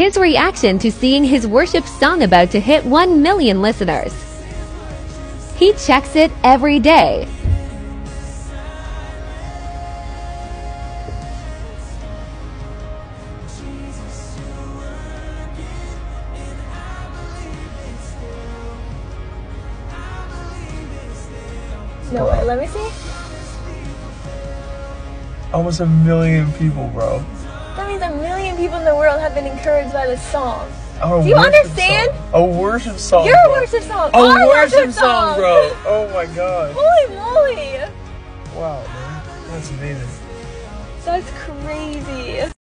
his reaction to seeing his worship song about to hit 1 million listeners. He checks it every day. No way, let me see. Almost 1 million people, bro. That means 1 million people in the world have been encouraged by this song. Do you understand? A worship song. Your worship song. A worship song, bro. Oh my god. Holy moly. Wow, man. That's amazing. That's crazy.